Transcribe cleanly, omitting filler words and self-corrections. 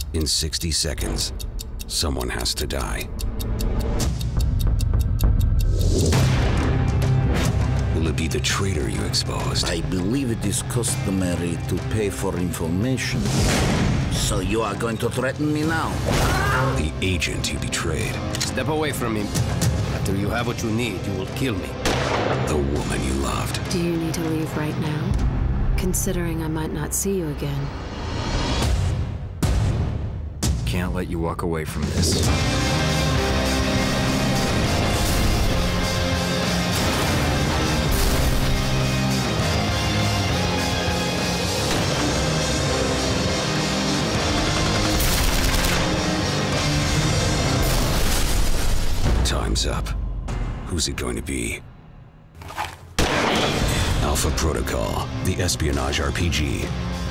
In 60 seconds, someone has to die. Will it be the traitor you exposed? I believe it is customary to pay for information. So you are going to threaten me now? The agent you betrayed. Step away from him. After you have what you need, you will kill me. The woman you loved. Do you need to leave right now? Considering I might not see you again. Can't let you walk away from this. Time's up. Who's it going to be? Alpha Protocol, the espionage RPG.